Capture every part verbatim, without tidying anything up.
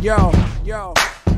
Yo, yo.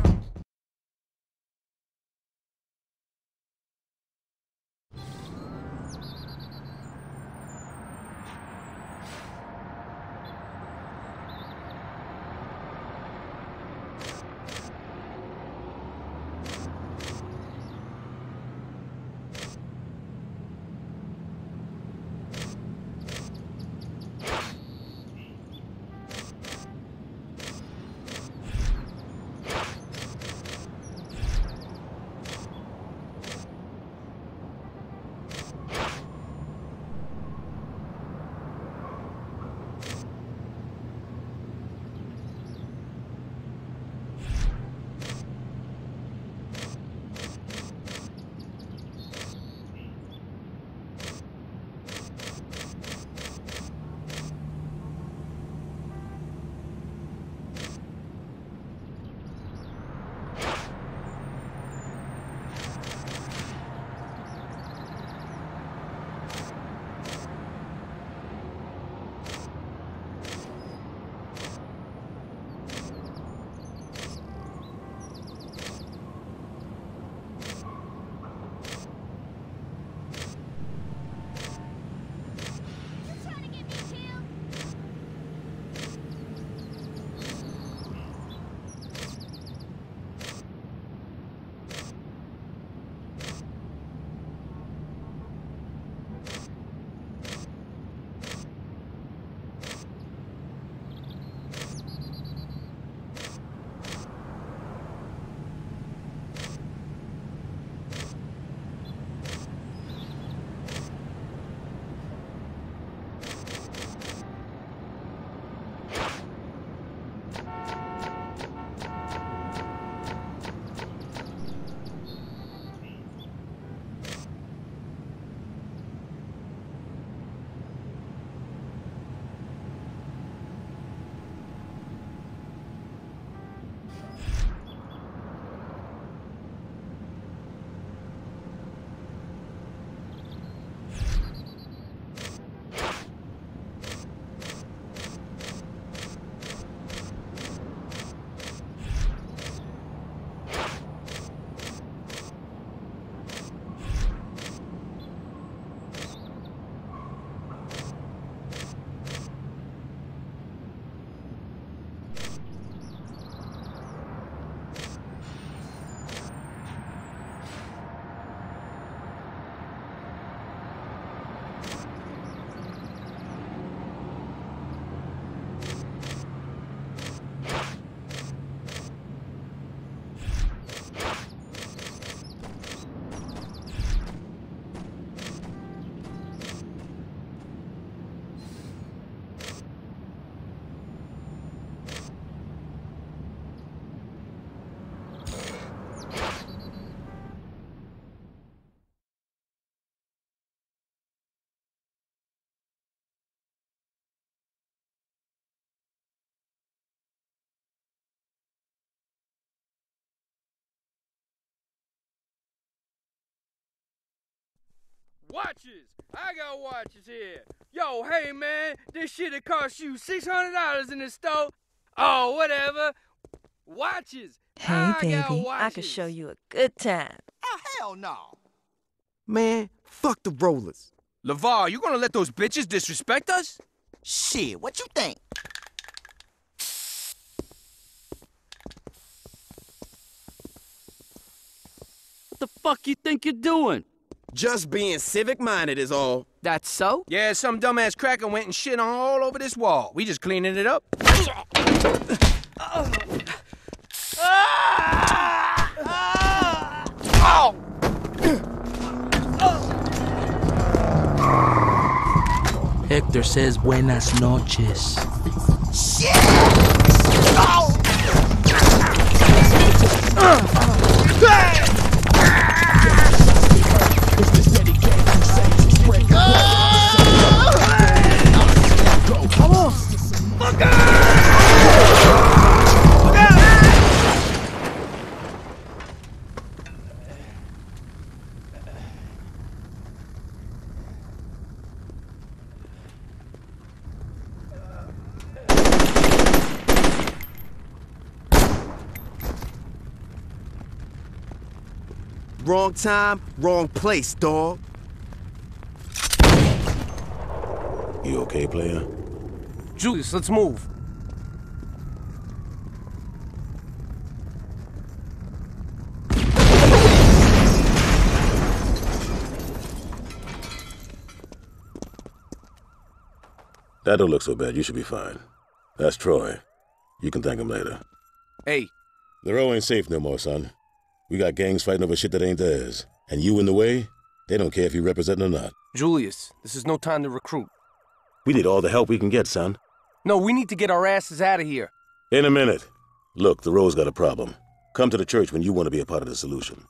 Watches! I got watches here. Yo, hey man, this shit'll cost you six hundred dollars in the store. Oh, whatever. Watches. Hey, I baby, got watches. I can show you a good time. Oh, hell no. Man, fuck the rollers. LeVar, you gonna let those bitches disrespect us? Shit, what you think? What the fuck you think you're doing? Just being civic-minded is all. That's so? Yeah, some dumbass cracker went and shit all over this wall. We just cleaning it up. Hector says buenas noches. Shit! Oh! Wrong time, wrong place, dawg. You okay, player? Julius, let's move. That don't look so bad. You should be fine. That's Troy. You can thank him later. Hey. The row ain't safe no more, son. We got gangs fighting over shit that ain't theirs. And you in the way, they don't care if you represent or not. Julius, this is no time to recruit. We need all the help we can get, son. No, we need to get our asses out of here. In a minute. Look, the row's got a problem. Come to the church when you want to be a part of the solution.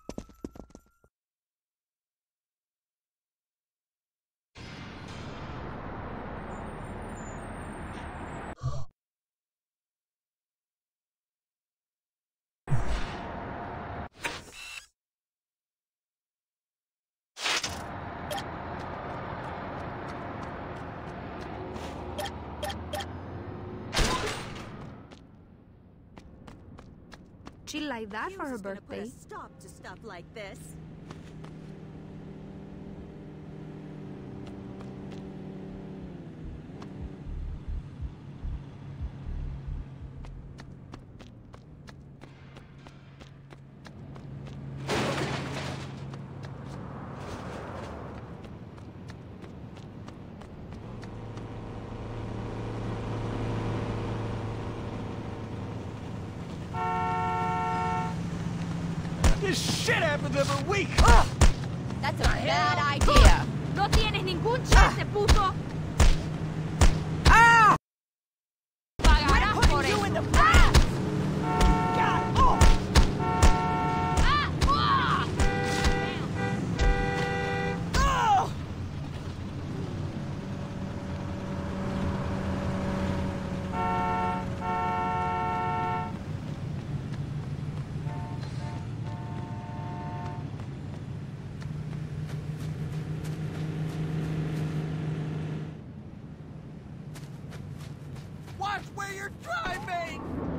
She like that for her birthday. Stop to stuff like this. This shit happens every week. Oh, that's a bad idea. No tienes ningún chance, puto. Ah! Pagarás por You eso. in the past. God. Oh. Ah, ah. Oh. Watch where you're driving!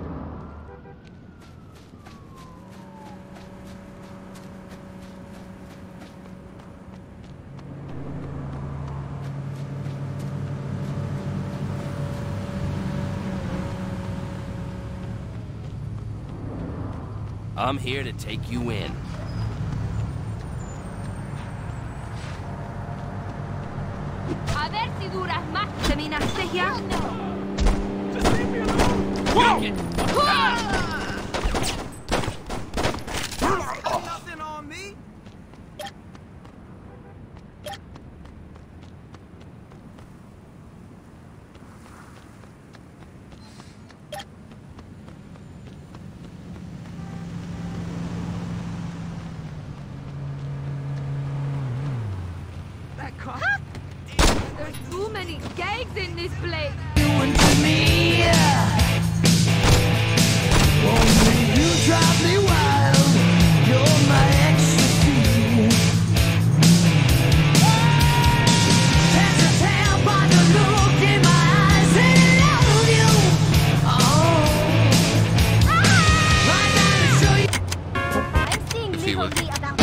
I'm here to take you in. A ver si duras más. ¿Terminaste ya? Just leave me alone! Whoa! Nothing on me! That cop? There's too many gangs in this place. I'm seeing little D about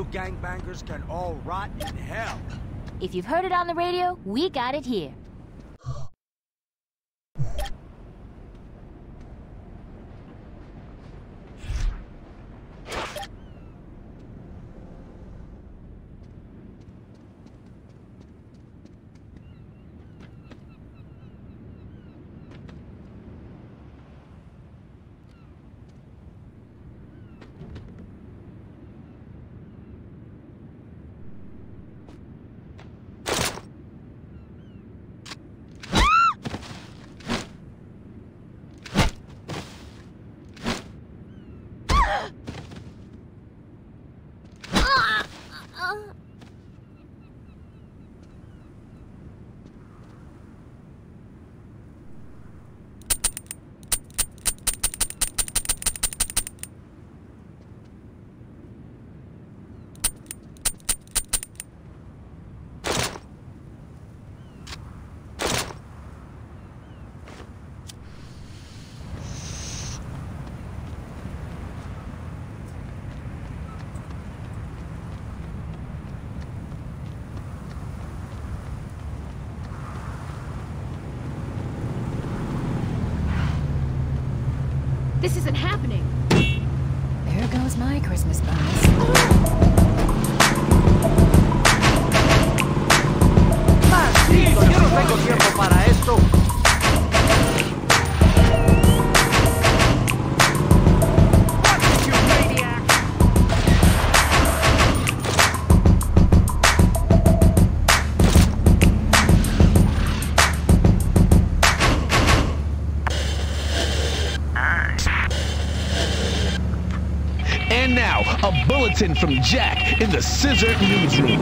You gangbangers can all rot in hell. If you've heard it on the radio, we got it here. This isn't happening. There goes my Christmas bonus. Maldito, yo no tengo tiempo para esto. What, you maniac? And now, a bulletin from Jack in the Scissor Newsroom.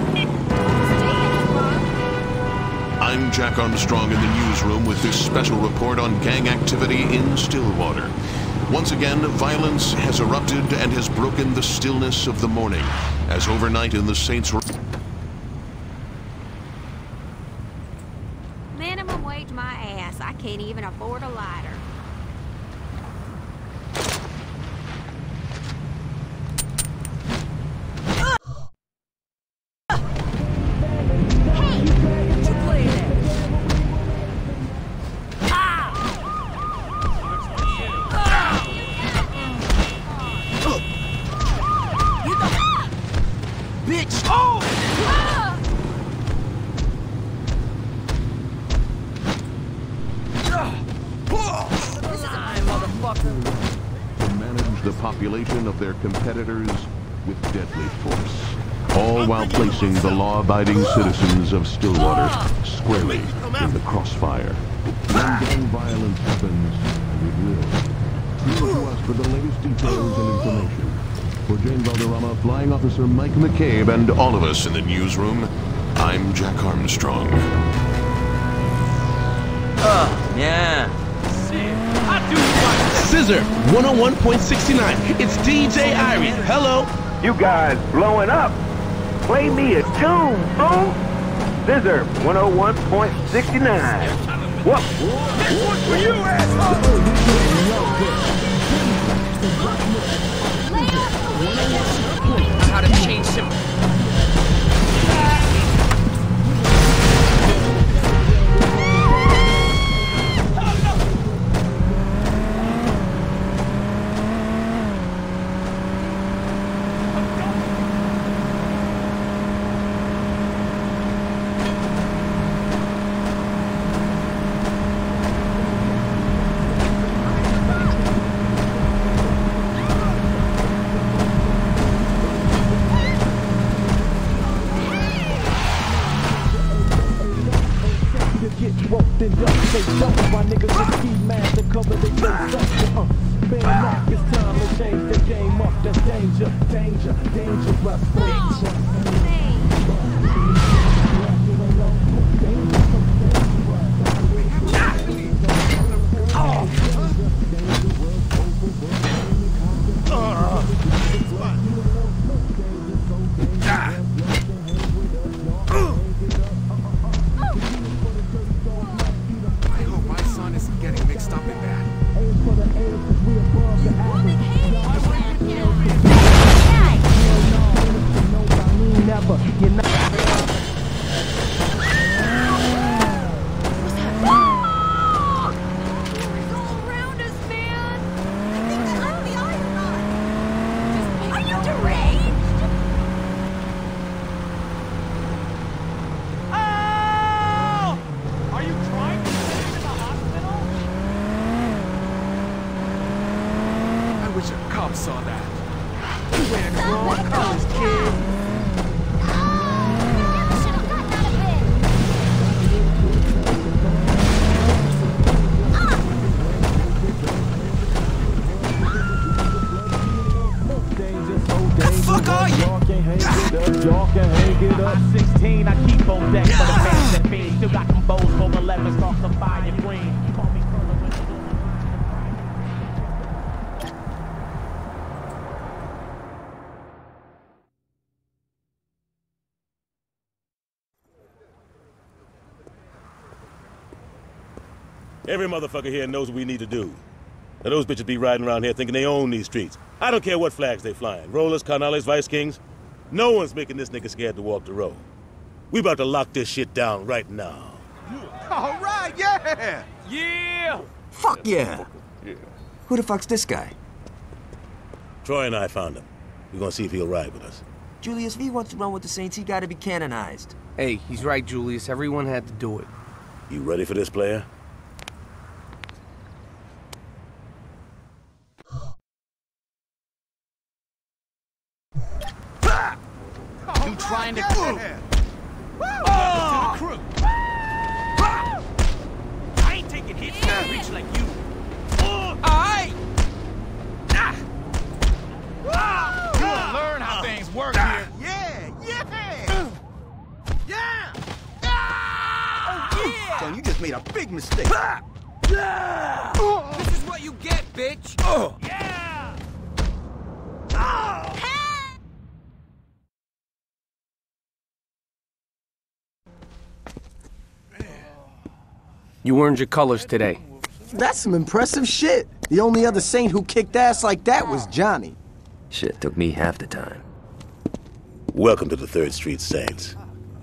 I'm Jack Armstrong in the newsroom with this special report on gang activity in Stillwater. Once again, violence has erupted and has broken the stillness of the morning, as overnight in the Saints... Minimum wage my ass. I can't even afford a lighter. of their competitors with deadly force, all while placing the law-abiding citizens of Stillwater squarely in the crossfire. When gang violence happens, and it will, tune to us for the latest details and information. For Jane Valderrama, Flying Officer Mike McCabe, and all of us in the newsroom, I'm Jack Armstrong. Oh, yeah. Scissor one oh one point six nine. It's D J Irie. Hello. You guys blowing up. Play me a tune, fool. Scissor one oh one point six nine. What? This one's for you, asshole! How to change him. saw that. You wear the wrong colors, kid. Fuck are you? Y'all can hang it up. sixteen, I keep on deck for the fans and fiends. Still got them bows, four elevens, off the fire green. Call me Colonel when you're doing Every motherfucker here knows what we need to do. Now those bitches be riding around here thinking they own these streets. I don't care what flags they flying. Rollers, Carnales, Vice Kings. No one's making this nigga scared to walk the road. We about to lock this shit down right now. All right, yeah! Yeah! Fuck yeah! Yeah. Who the fuck's this guy? Troy and I found him. We're gonna see if he'll ride with us. Julius, if he wants to run with the Saints, he gotta be canonized. Hey, he's right, Julius. Everyone had to do it. You ready for this, player? You trying to crew? Oh! To the crew. I ain't taking hits for a bitch like you. Oh! Alright! You will learn how things work here. Yeah, yeah! Yeah! Oh yeah! Son, you just made a big mistake. This is what you get, bitch! Oh! Yeah! You earned your colors today. That's some impressive shit. The only other Saint who kicked ass like that was Johnny. Shit took me half the time. Welcome to the third Street Saints.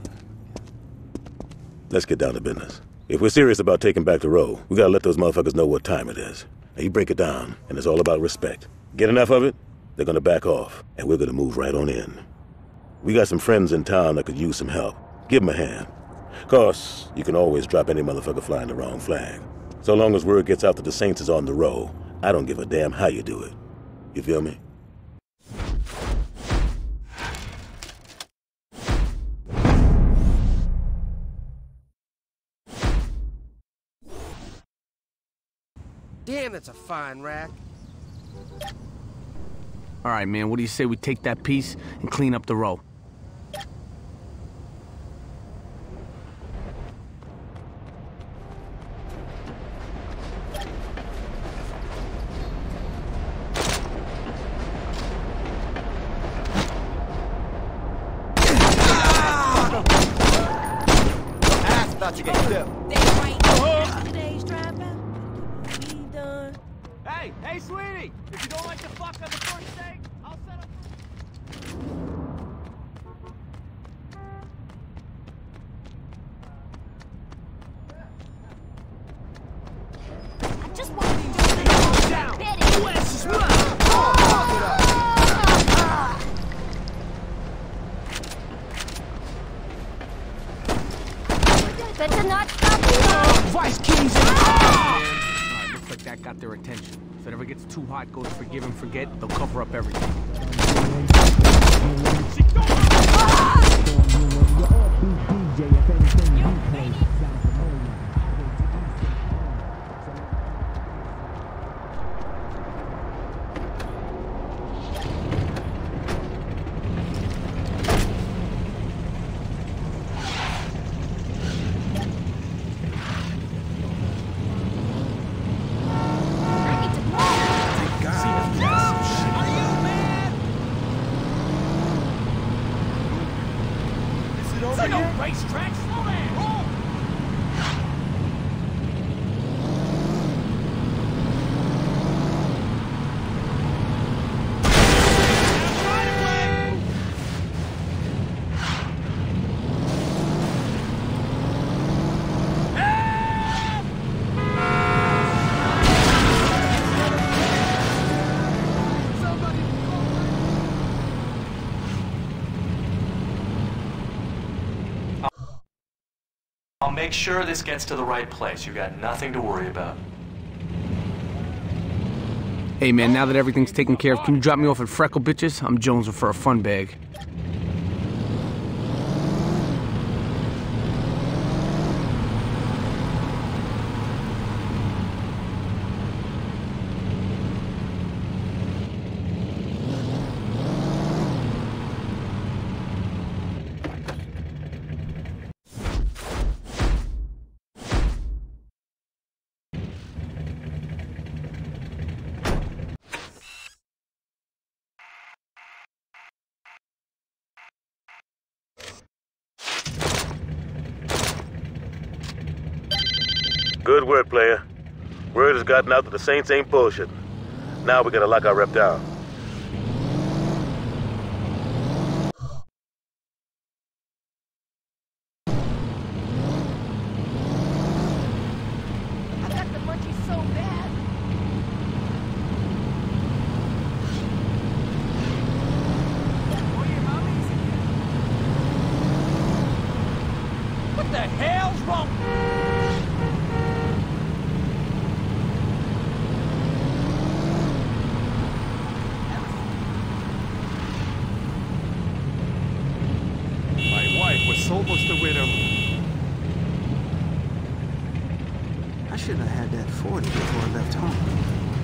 Let's get down to business. If we're serious about taking back the row, we gotta let those motherfuckers know what time it is. Now you break it down, and it's all about respect. Get enough of it, they're gonna back off, and we're gonna move right on in. We got some friends in town that could use some help. Give them a hand. Course, you can always drop any motherfucker flying the wrong flag. So long as word gets out that the Saints is on the row, I don't give a damn how you do it. You feel me? Damn, that's a fine rack. All right, man, what do you say we take that piece and clean up the row? About to get clipped. Today's dropout. We done. Hey, hey, sweetie! If you don't like to fuck on the first date, I'll set up. I just want to do Down! Betty. West is mine! Better not stop me. Vice Kings in Alright, looks like that got their attention. If it ever gets too hot, go to forgive and forget, they'll cover up everything. racetrack, slow down! I'll make sure this gets to the right place. You got nothing to worry about. Hey man, now that everything's taken care of, can you drop me off at Freckle Bitches? I'm jonesing for a fun bag. Good work, player. Word has gotten out that the Saints ain't bullshitting. Now we gotta lock our rep down. I got the munchies so bad. What the hell's wrong? My wife was almost a widow. I should have had that forty before I left home.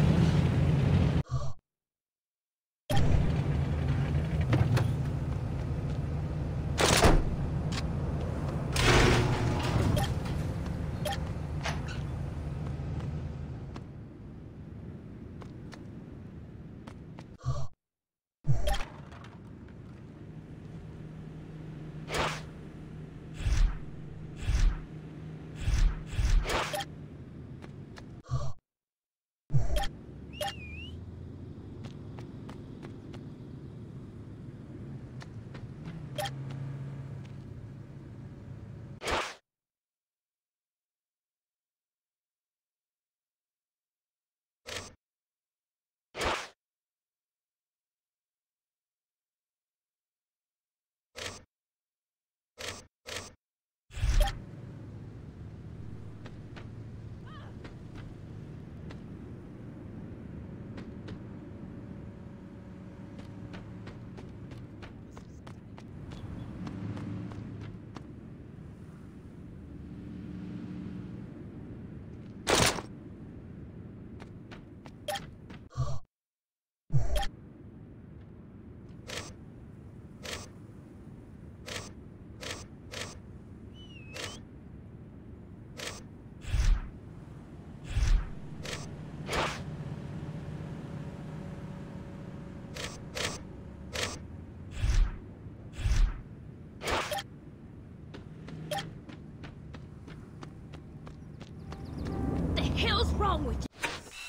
hell's wrong with you?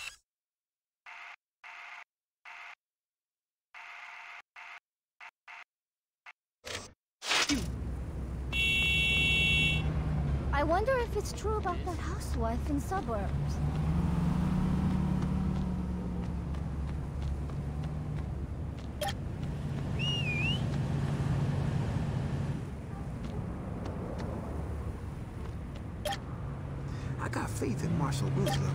I wonder if it's true about that housewife in suburbs. I got faith in Marshall Winslow.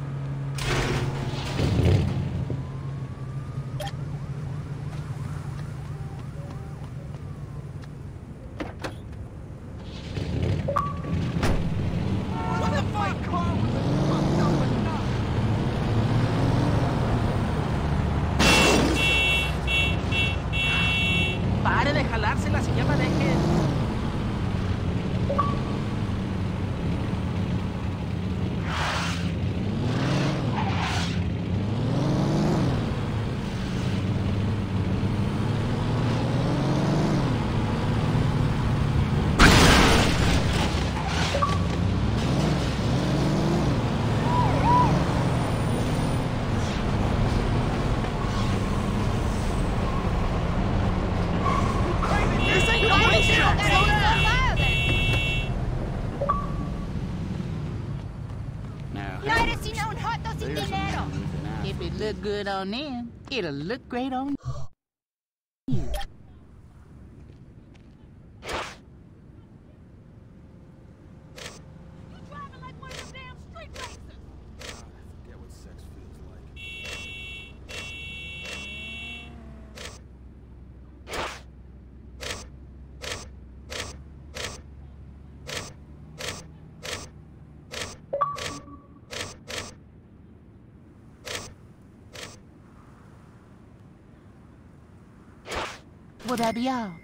Pare de jalársela, si ya me deje. If it look good on them, it'll look great on you. I forget what sex feels like. Will that be all?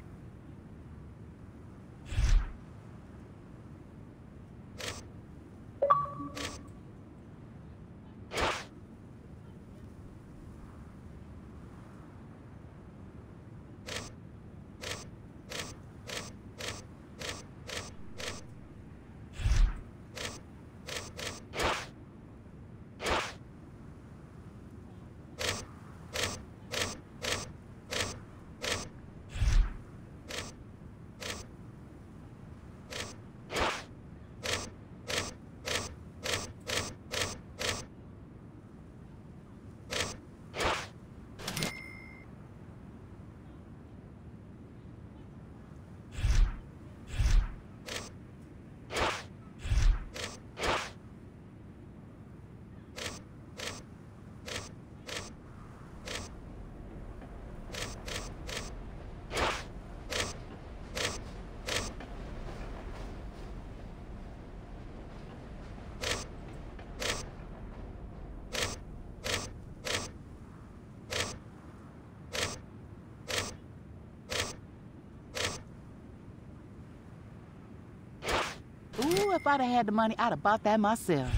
Ooh, if I'd have had the money, I'd have bought that myself.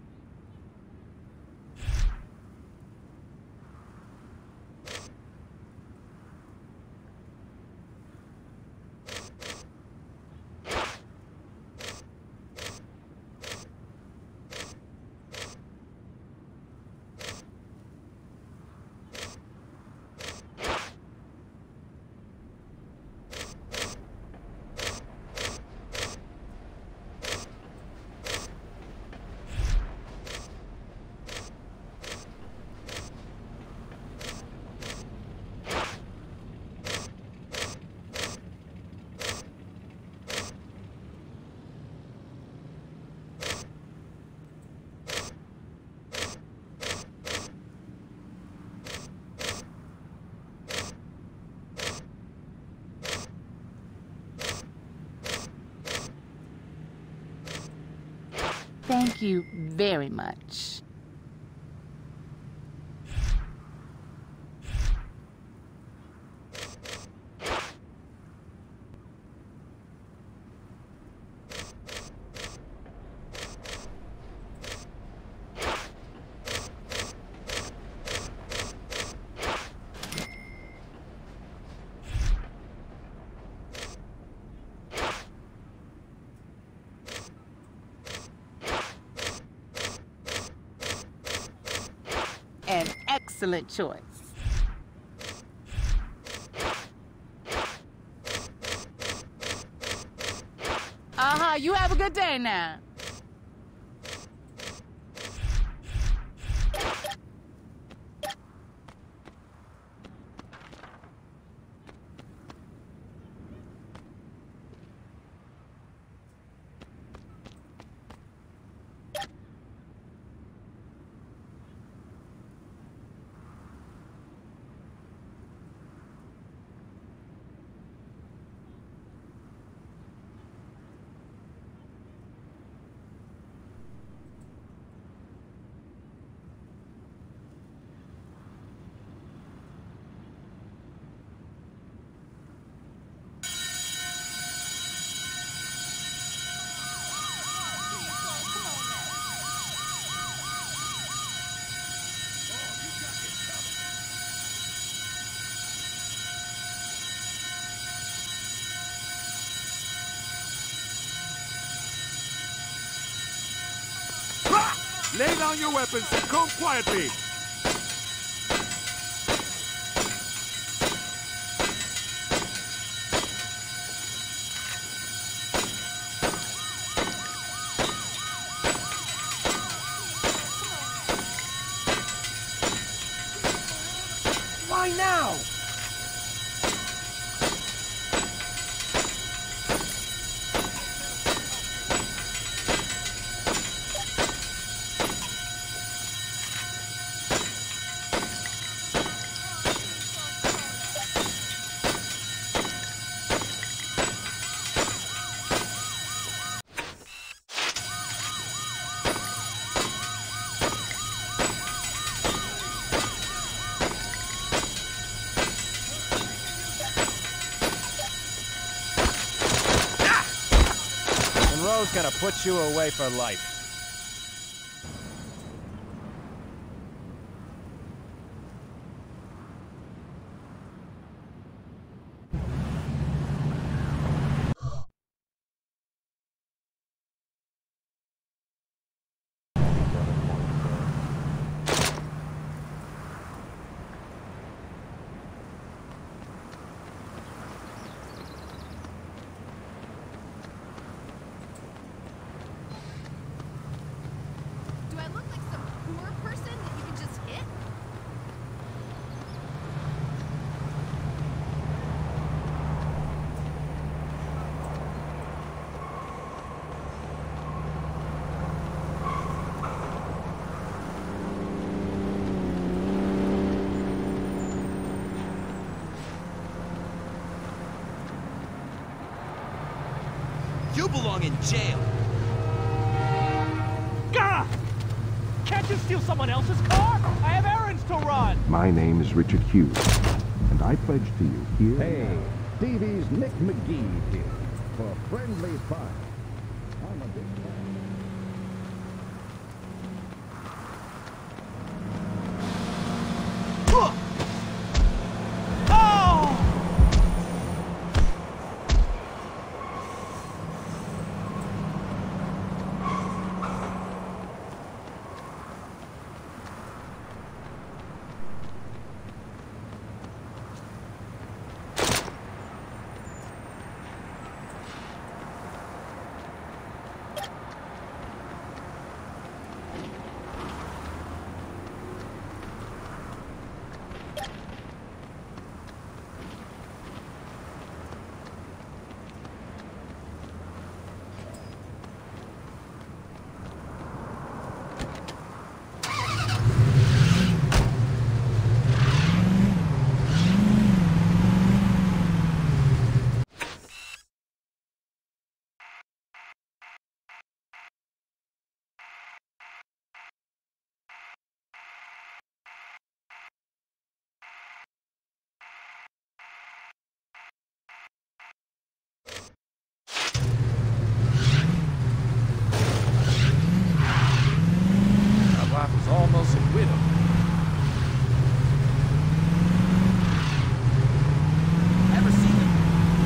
Thank you very much. An excellent choice. Uh-huh, you have a good day now. Lay down your weapons and come quietly. Why now? show's gonna put you away for life. You belong in jail. Gah! Can't you steal someone else's car? I have errands to run. My name is Richard Hughes, and I pledge to you here. Hey, T V's Nick McGee here for friendly fire. I'm a big fan. My wife was almost a widow. Ever seen them?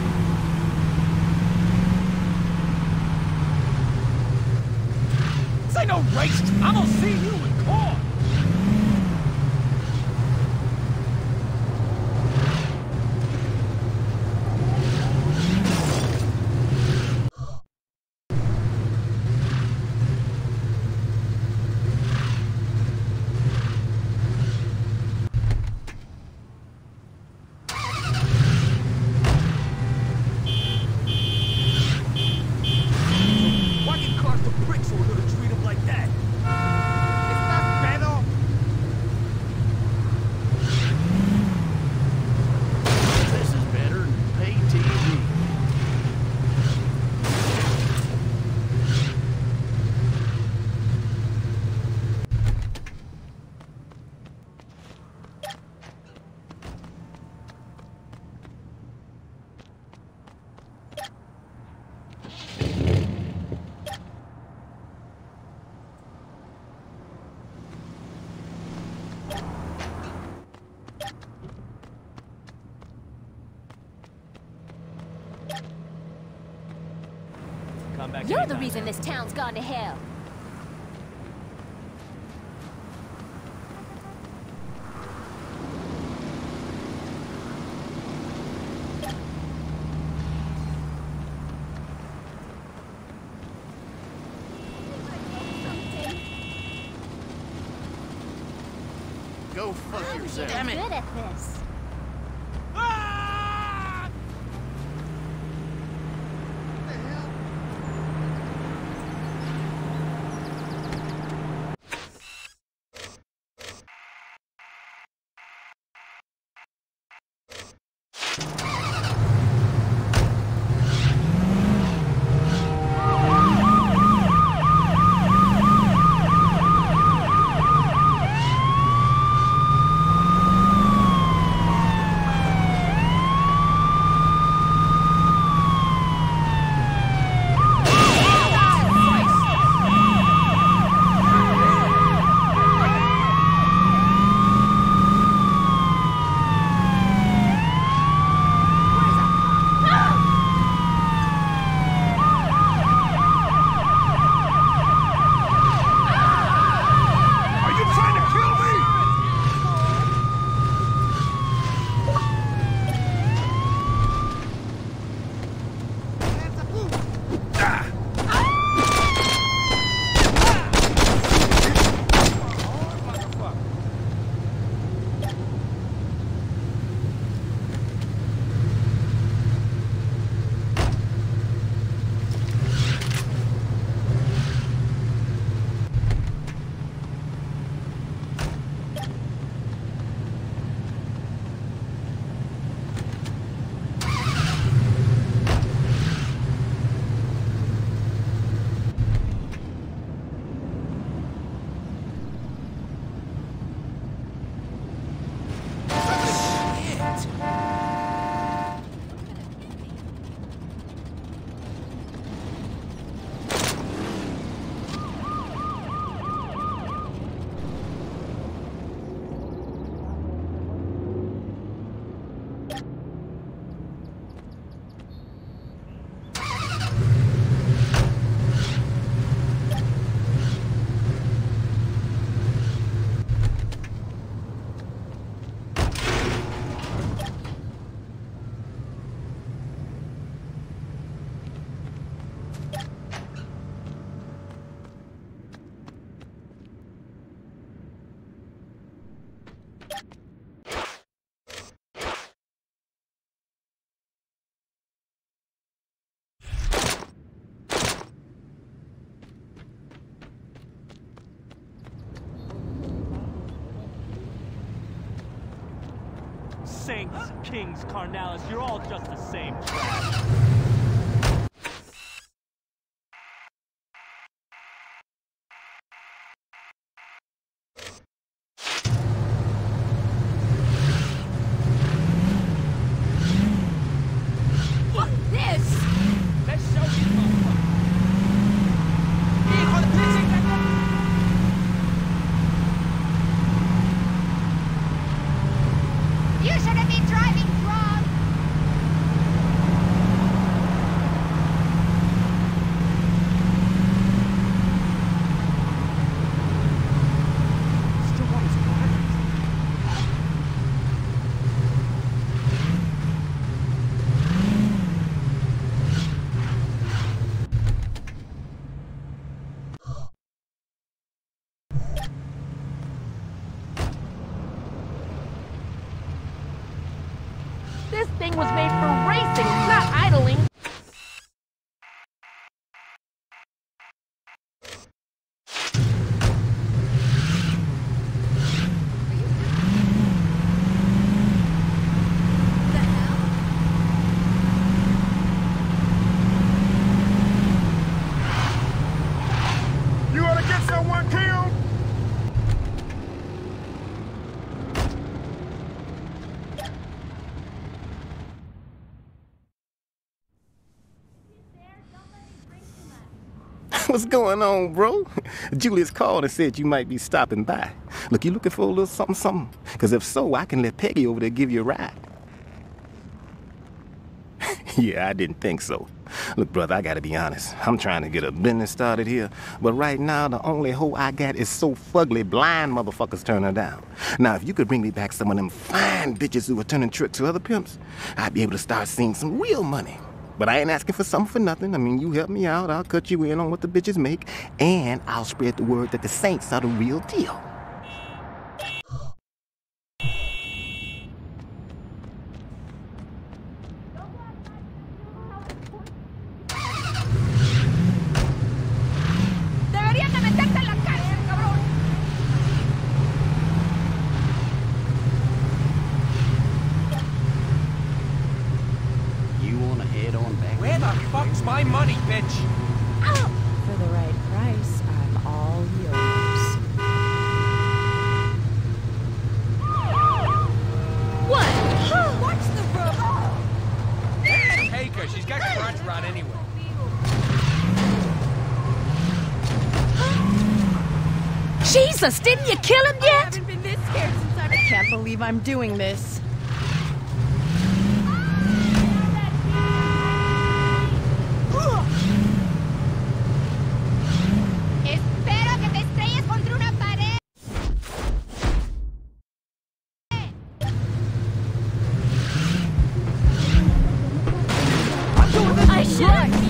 This ain't no race. I'm gonna see you in court. Why get cars to bricks so we're gonna treat them like that? This is better than pay T V. Come back You're the anytime. reason this town's gone to hell. Go fuck yourself. I'm good at this. Saints, Kings, Carnalis, you're all just the same trash. This thing was made for racing, not idling. You ought to get someone killed! What's going on, bro? Julius called and said you might be stopping by. Look, you looking for a little something, something? Because if so, I can let Peggy over there give you a ride. Yeah, I didn't think so. Look, brother, I gotta be honest. I'm trying to get a business started here, but right now, the only hoe I got is so fugly blind motherfuckers turn her down. Now, if you could bring me back some of them fine bitches who are turning tricks to other pimps, I'd be able to start seeing some real money. But I ain't asking for something for nothing. I mean, you help me out, I'll cut you in on what the bitches make, and I'll spread the word that the Saints are the real deal. Deberían de meterse en la cárcel, cabrón. You wanna head on back? Where the fuck's my money, bitch? For the right price, I'm all yours. What? Watch the road. Take her. She's got crotch rot anyway. Jesus, didn't you kill him yet? I haven't been this scared since I... I can't believe I'm doing this. Espero que te estrelles contra una pared. I should.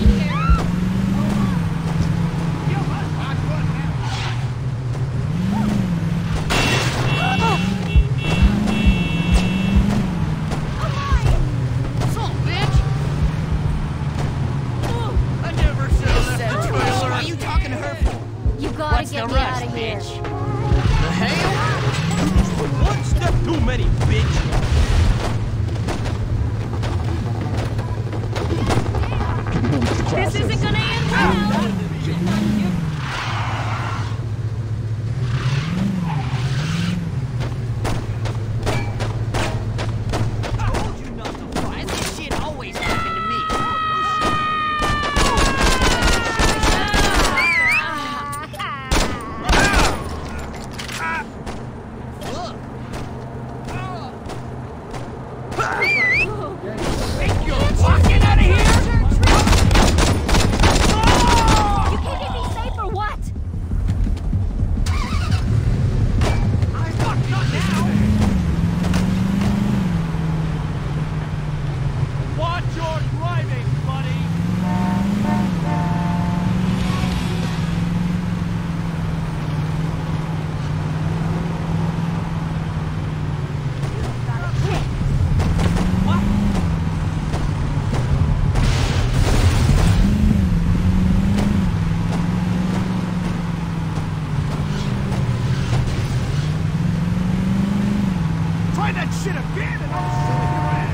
shit again and I'm suing your ass!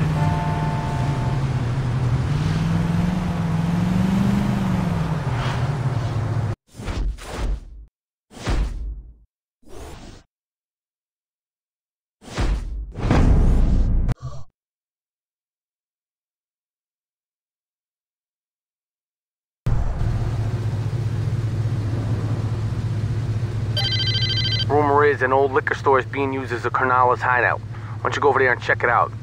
Rumor is an old liquor store is being used as a Carnales hideout. Why don't you go over there and check it out?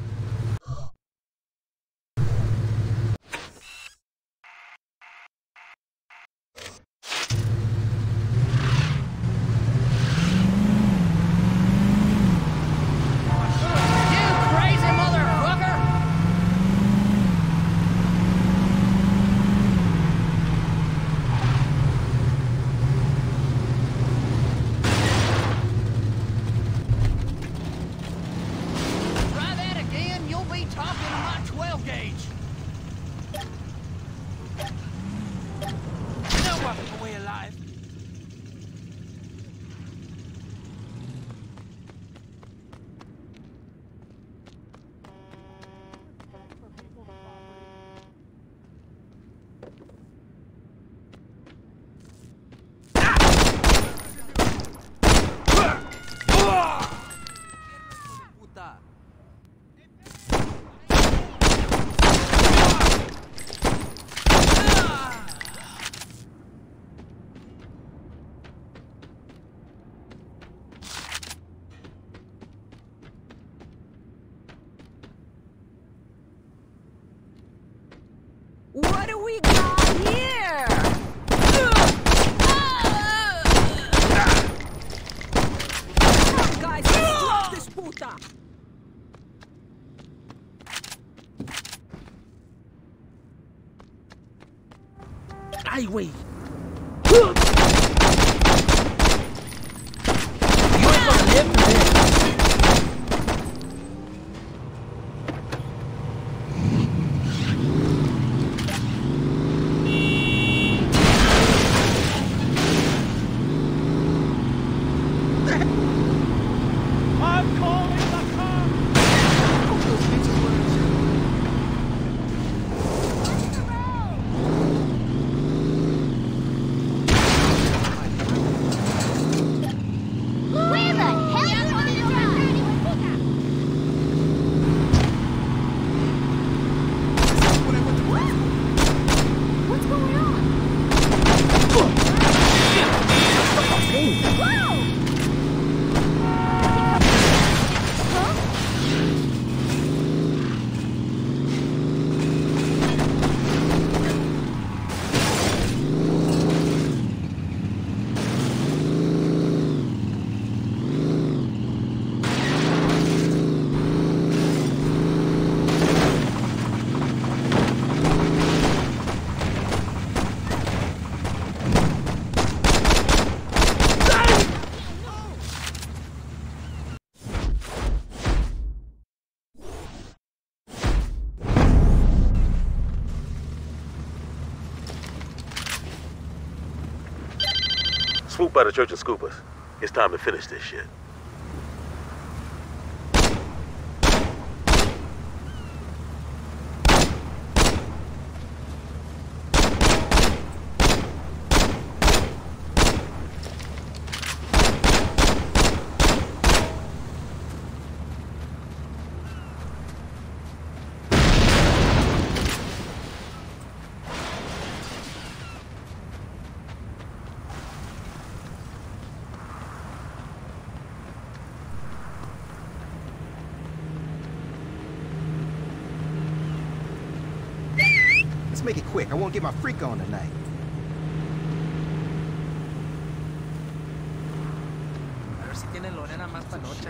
What do we got here? Come, guys, let's drop this puta. Ay, güey. Swoop by the church and scoop us. It's time to finish this shit. Make it quick. I won't get my freak on tonight. A ver si tiene Lorena más panocha.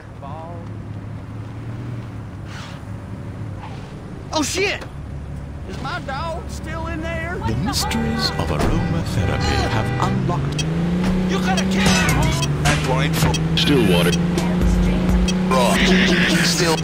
Oh shit! Is my dog still in there? The mysteries of aromatherapy have unlocked. You gotta kill him! At point for Stillwater. Raw. Still.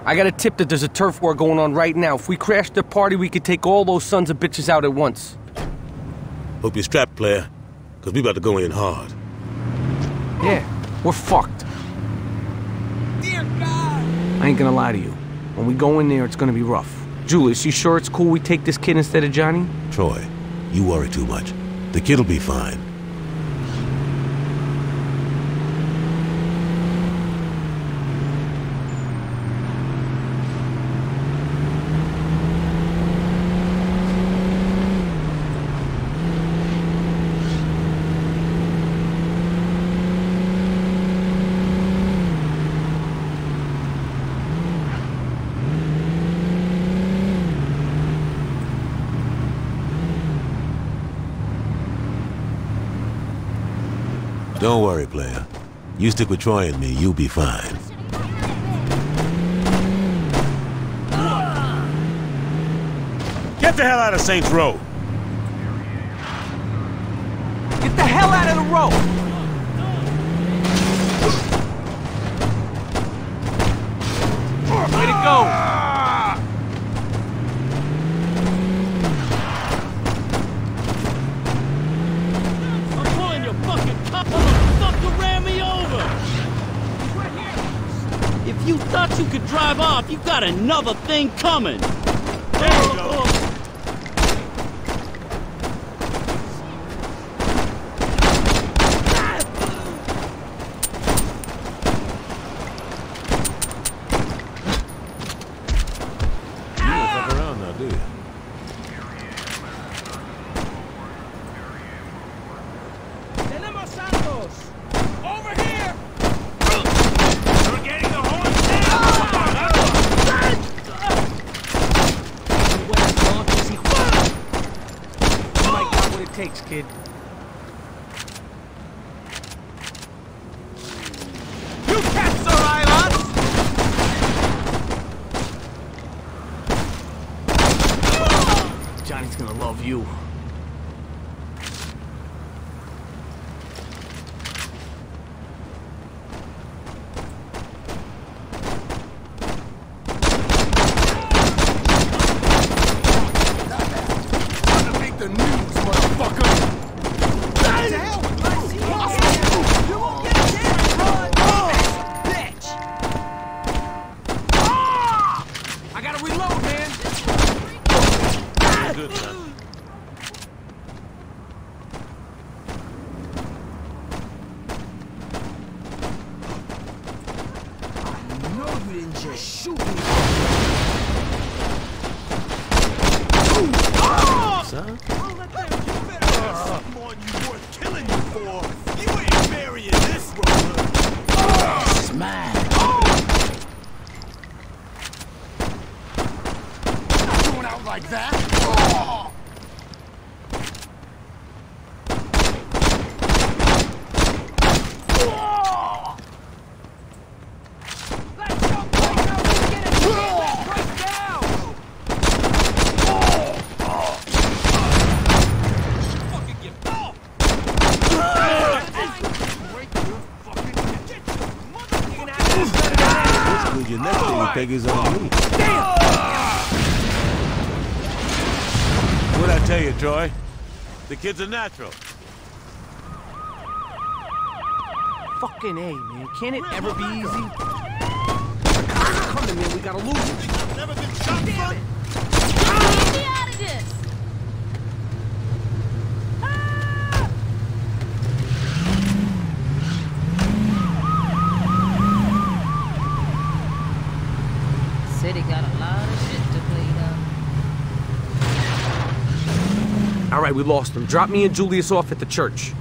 I got a tip that there's a turf war going on right now. If we crash the party, we could take all those sons of bitches out at once. Hope you're strapped, player, because we about to go in hard. Yeah, we're fucked. Dear God! I ain't gonna lie to you. When we go in there, it's gonna be rough. Julius, you sure it's cool we take this kid instead of Johnny? Troy, you worry too much. The kid'll be fine. Don't worry, player. You stick with Troy and me, you'll be fine. Get the hell out of Saints Row! Get the hell out of the road! Way to go! If you thought you could drive off, you got another thing coming. There you go. You don't fuck around now, do you? Tenemos Santos! Over here! You're getting the horn down! You might got what it takes, kid. You cats are islands! Johnny's gonna love you. The news, motherfucker! What the hell? You won't get a chance, run! Bitch! I gotta reload, man! Good, son. No, you didn't just shoot me. Son? Someone you worth killing you for. You ain't burying this roller. Smash. Not going out like that. Your next thing you think is on me. What'd I tell you, Troy? The kid's a natural. Fucking A, man. Can it ever be easy? The cops are coming, man. We gotta lose him. I've never been shot, son. Get me out of this! City got a lot of shit to clean up. All right, we lost him. Drop me and Julius off at the church.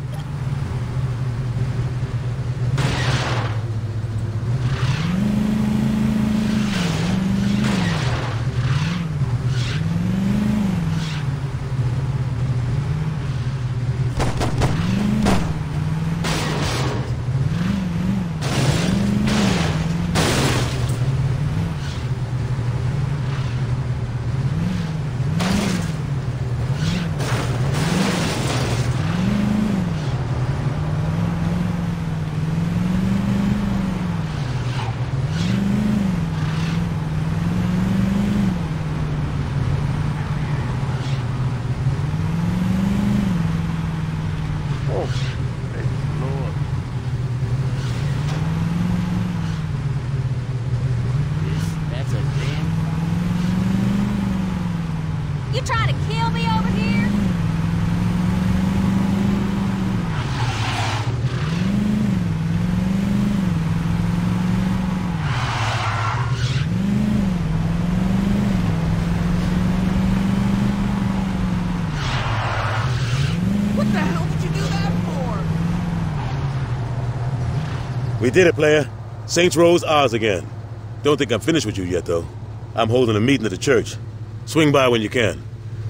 We did it, player. Saints Row's ours again. Don't think I'm finished with you yet, though. I'm holding a meeting at the church. Swing by when you can.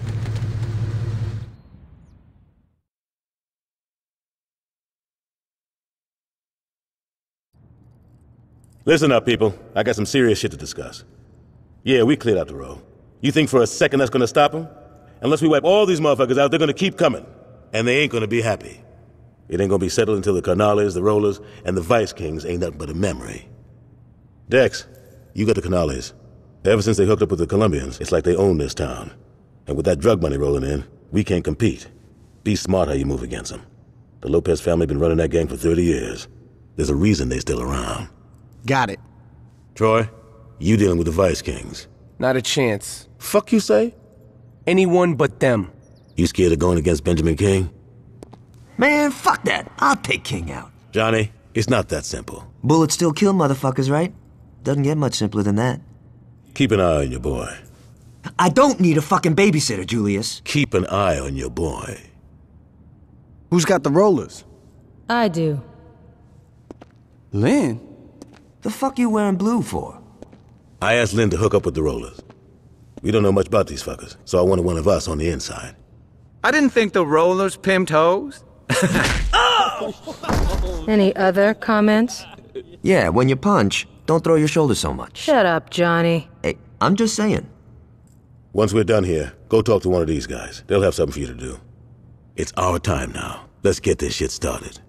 Listen up, people. I got some serious shit to discuss. Yeah, we cleared out the row. You think for a second that's gonna stop them? Unless we wipe all these motherfuckers out, they're gonna keep coming. And they ain't gonna be happy. It ain't gonna be settled until the Canales, the Rollers, and the Vice Kings ain't nothing but a memory. Dex, you got the Canales. Ever since they hooked up with the Colombians, it's like they own this town. And with that drug money rolling in, we can't compete. Be smart how you move against them. The Lopez family been running that gang for thirty years. There's a reason they're still around. Got it. Troy, you dealing with the Vice Kings. Not a chance. Fuck you say? Anyone but them. You scared of going against Benjamin King? Man, fuck that. I'll take King out. Johnny, it's not that simple. Bullets still kill motherfuckers, right? Doesn't get much simpler than that. Keep an eye on your boy. I don't need a fucking babysitter, Julius. Keep an eye on your boy. Who's got the rollers? I do. Lynn? The fuck you wearing blue for? I asked Lynn to hook up with the Rollers. We don't know much about these fuckers, so I wanted one of us on the inside. I didn't think the Rollers pimped hoes. Any other comments? Yeah, when you punch, don't throw your shoulders so much. Shut up, Johnny. Hey, I'm just saying. Once we're done here, go talk to one of these guys. They'll have something for you to do. It's our time now. Let's get this shit started.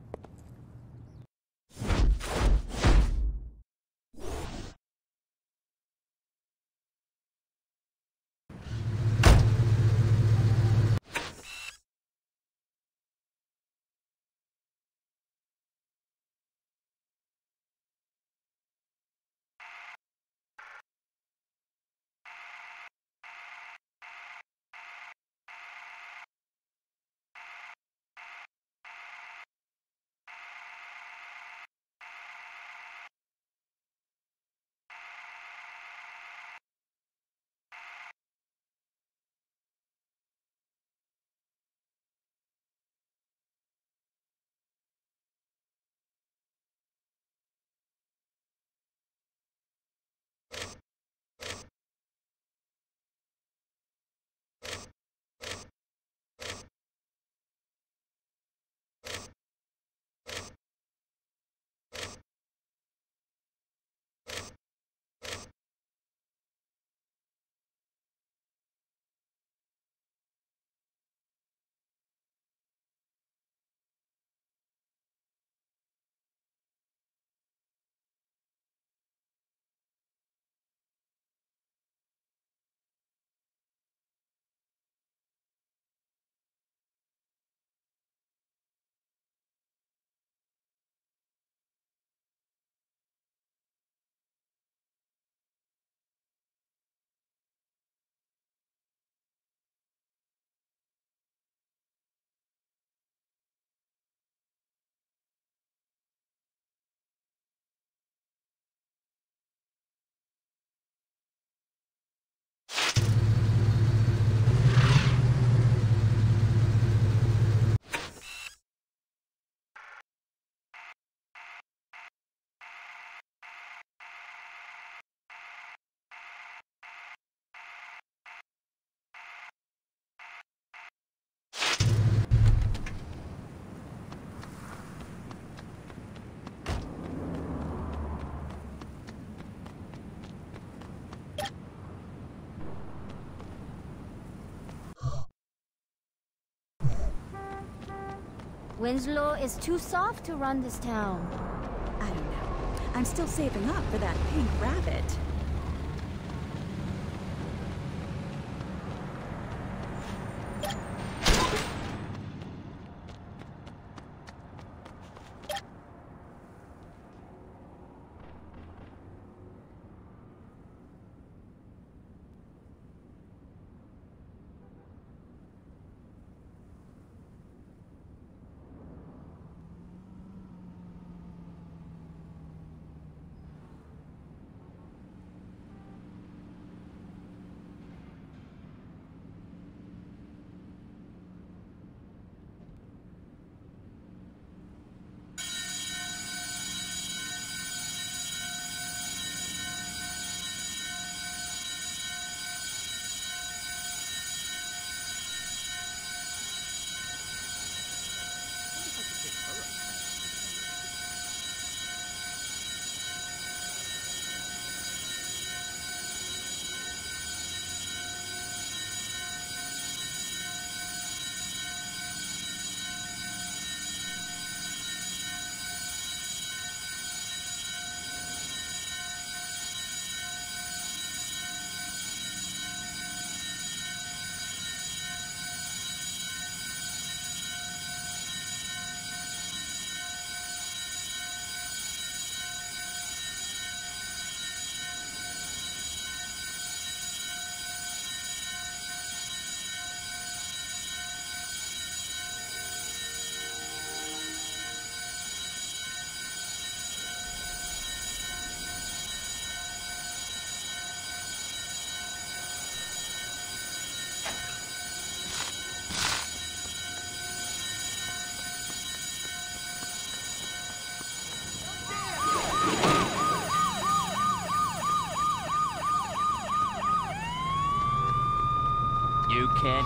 Winslow is too soft to run this town. I don't know. I'm still saving up for that pink rabbit.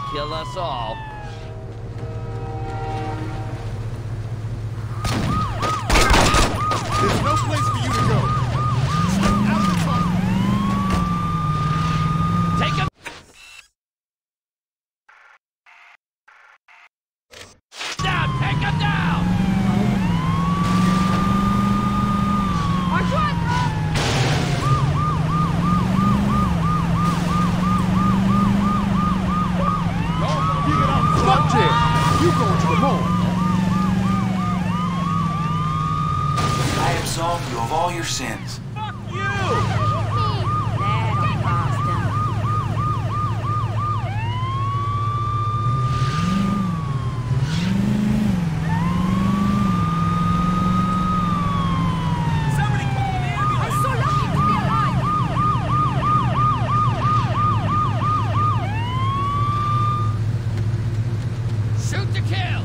kill us all. There's no place for you to go. Step out of the car. Take him. Down. Take him down. Watch one. Fuck Jim. You going to the mall. I absolve you of all your sins. Fuck you. That'll cost him. Somebody call an ambulance! I'm so lucky to be alive. Shoot to kill.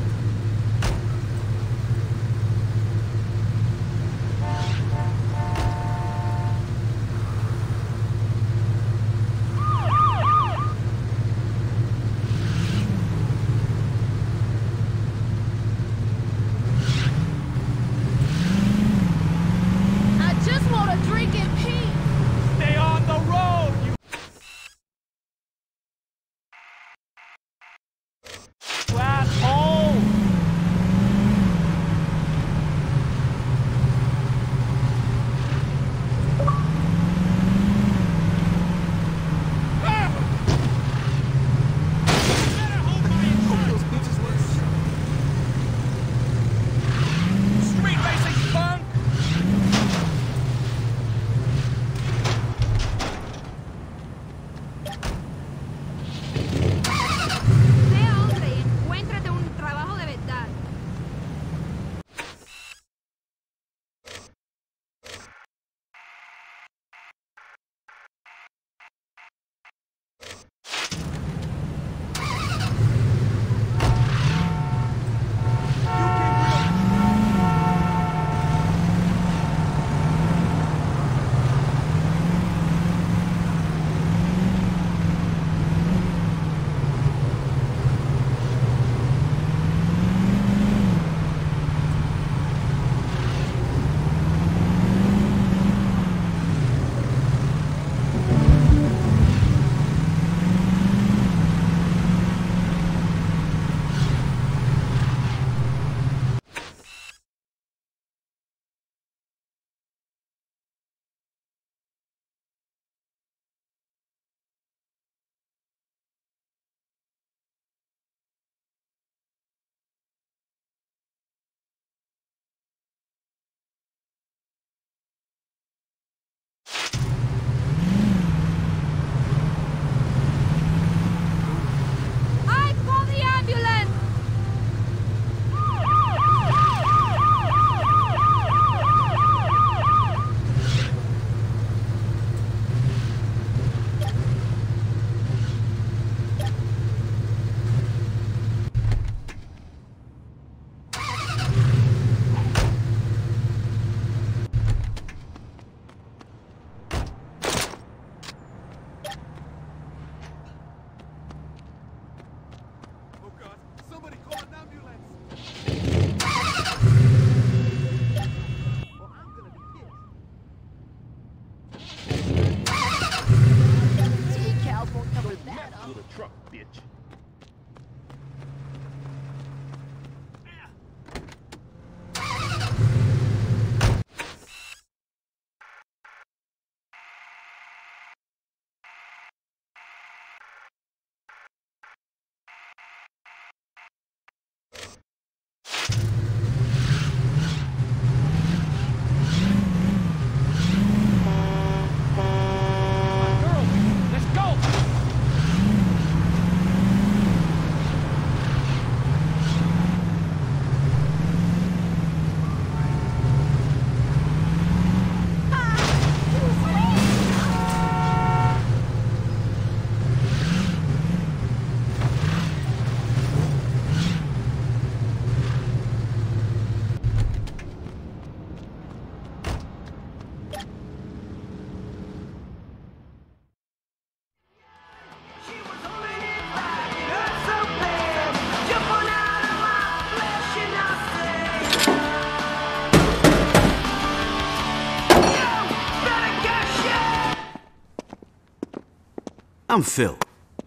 I'm Phil.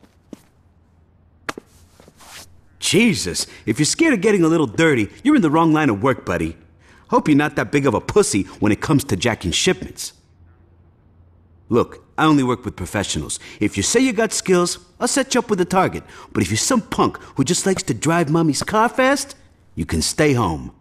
Jesus, if you're scared of getting a little dirty, you're in the wrong line of work, buddy. Hope you're not that big of a pussy when it comes to jacking shipments. Look, I only work with professionals. If you say you got skills, I'll set you up with a target. But if you're some punk who just likes to drive mommy's car fast, you can stay home.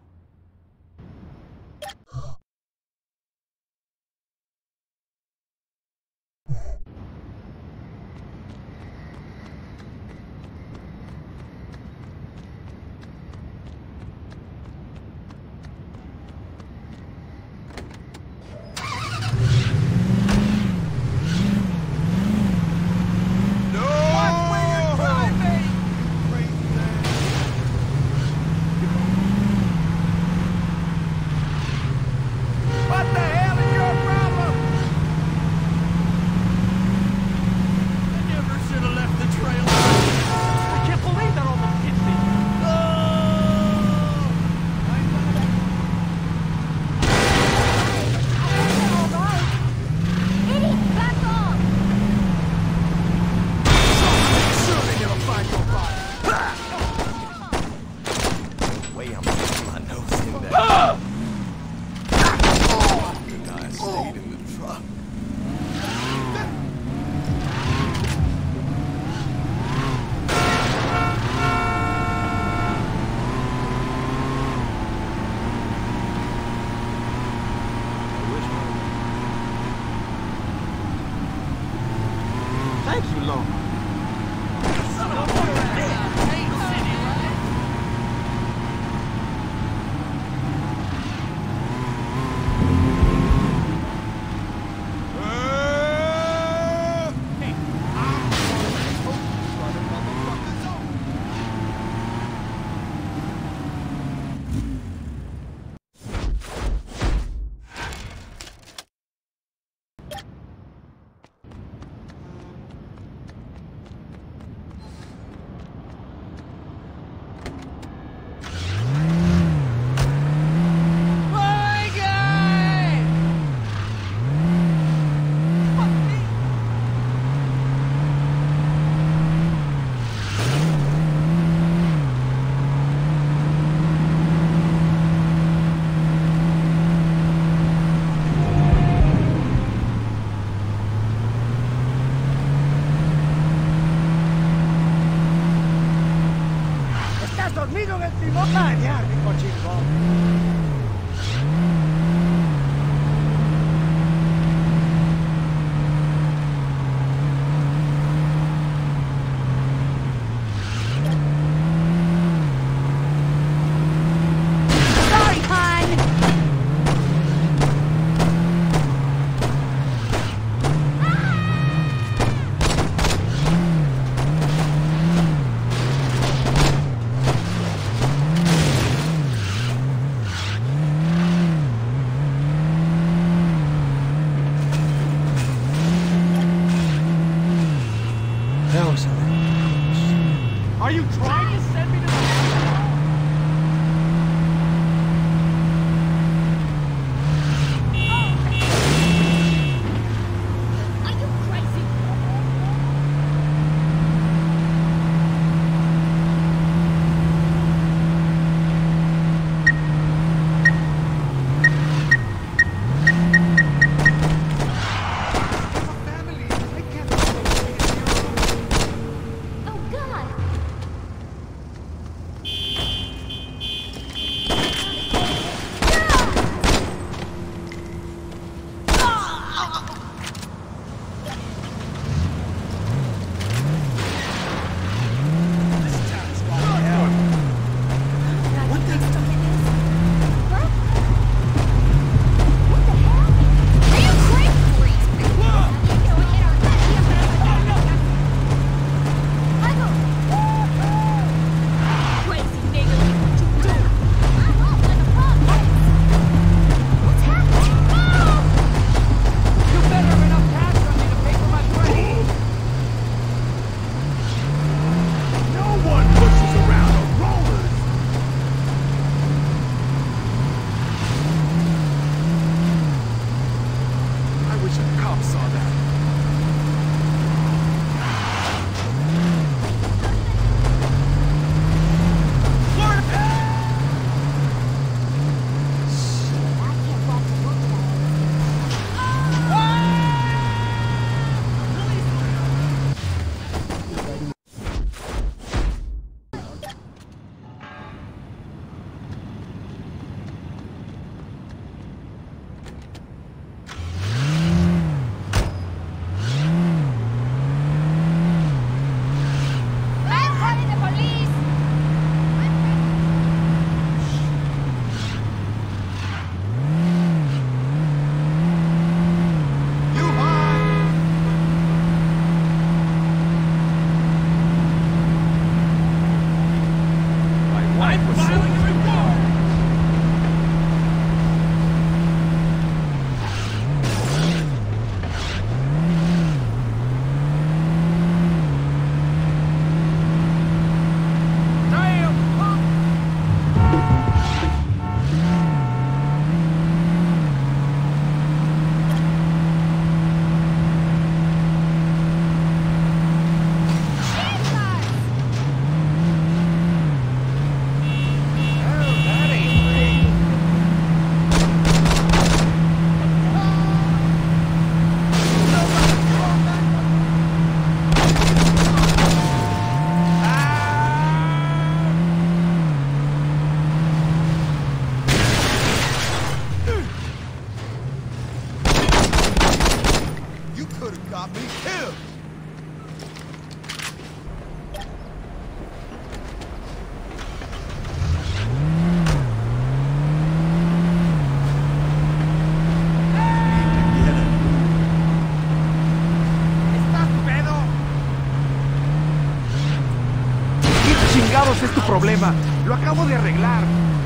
problema. Lo acabo de arreglar.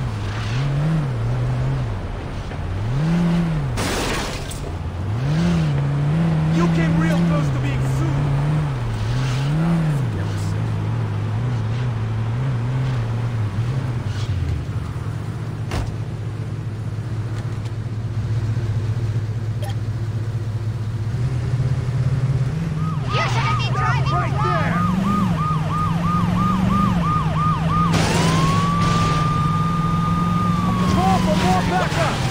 You came real close to being sued. You shouldn't be driving right there. Call for more backup.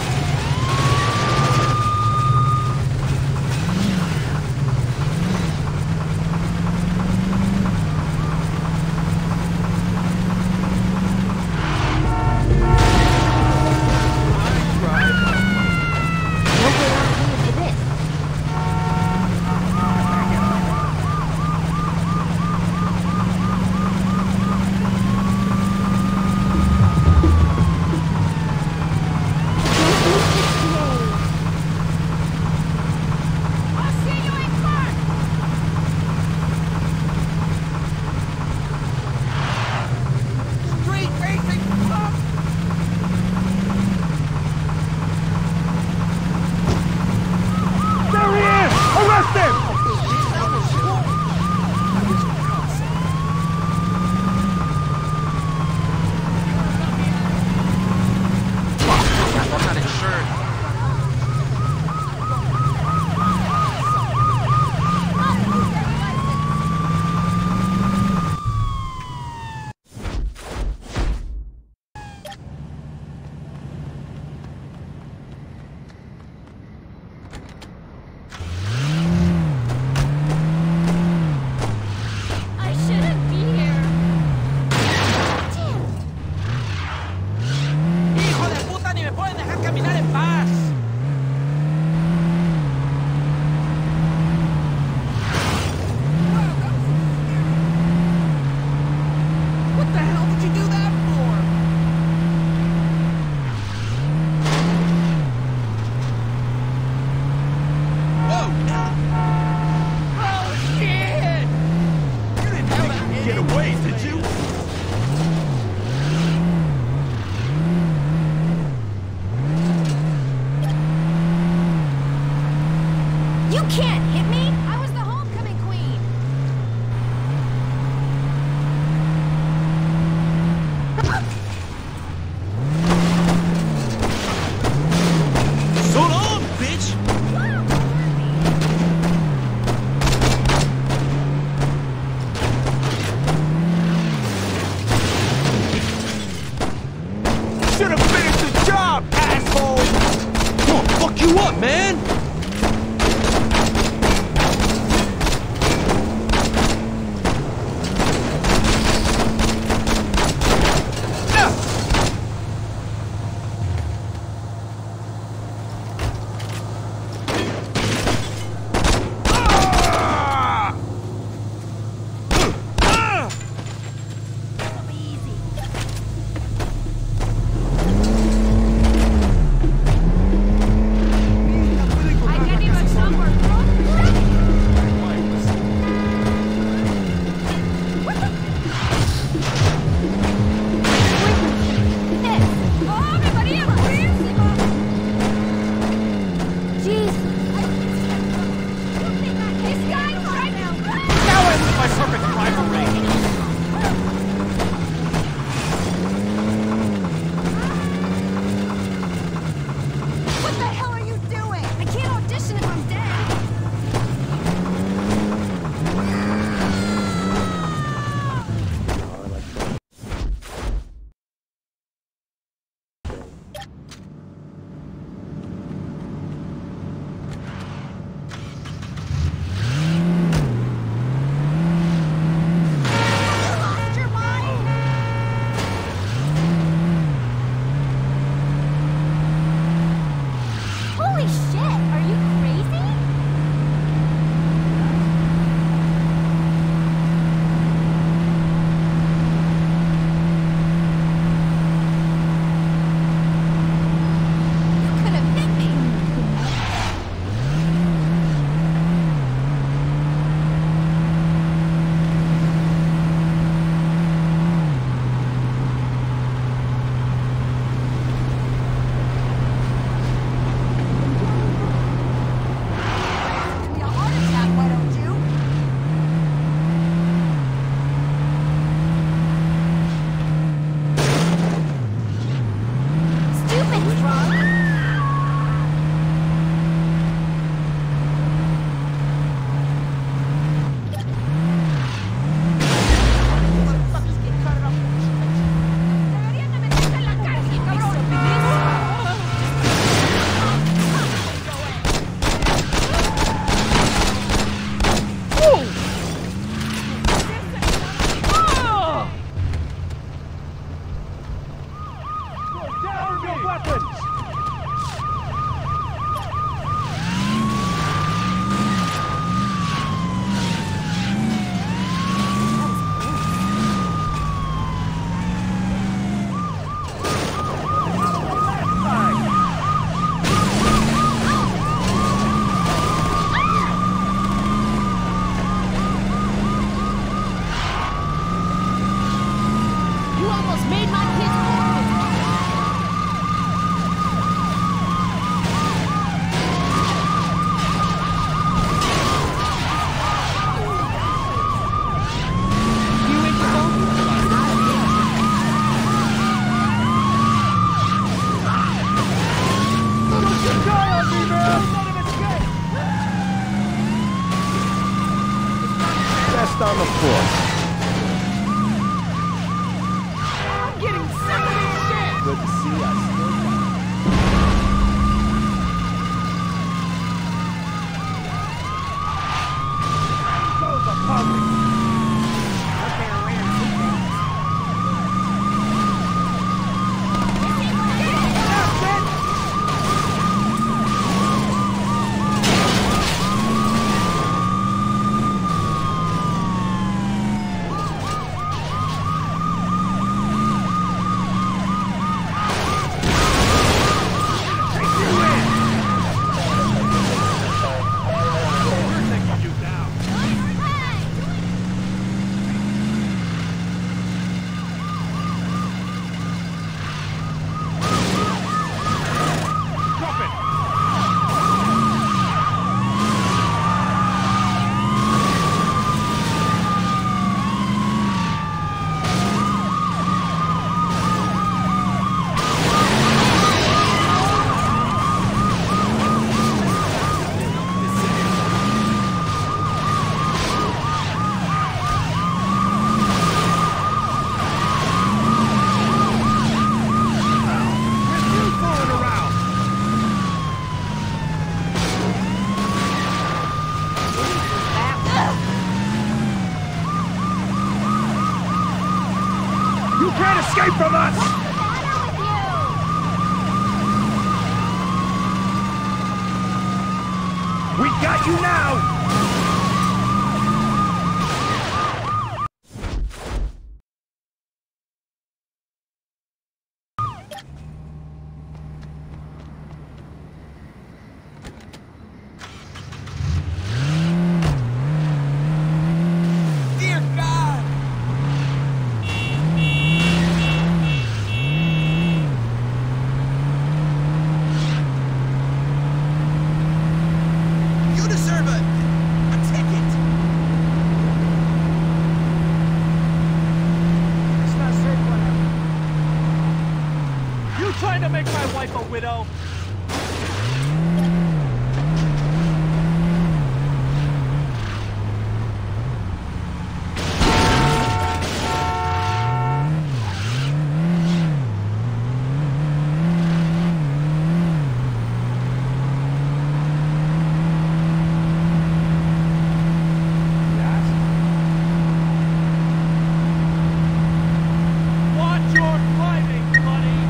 on the force. I'm getting sick of this shit! Good to see us. Goes the public. Escape from us! We got you now! Trying to make my wife a widow? Watch your driving, buddy!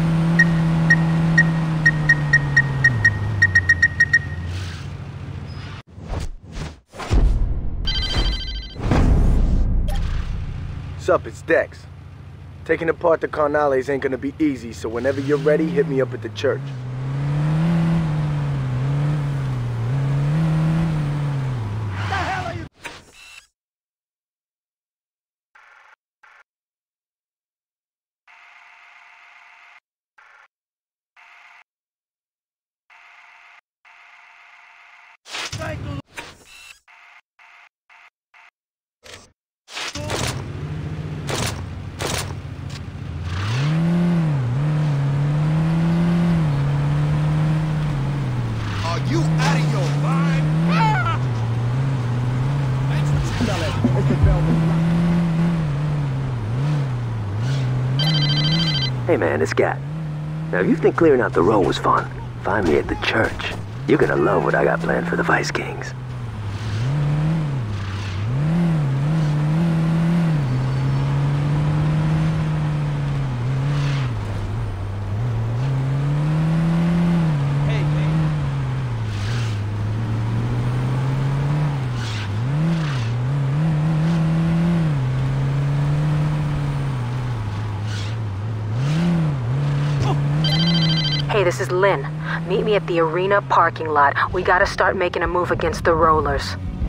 Sup, it's Dex. Taking apart the Carnales ain't gonna be easy, so whenever you're ready, hit me up at the church. The hell are you? Thank you. You out of your mind? Ah! Thanks for telling. It's the velvet. Hey man, it's Gat. Now if you think clearing out the road was fun, find me at the church. You're gonna love what I got planned for the Vice Kings. Hey, this is Lynn. Meet me at the arena parking lot. We gotta start making a move against the rollers.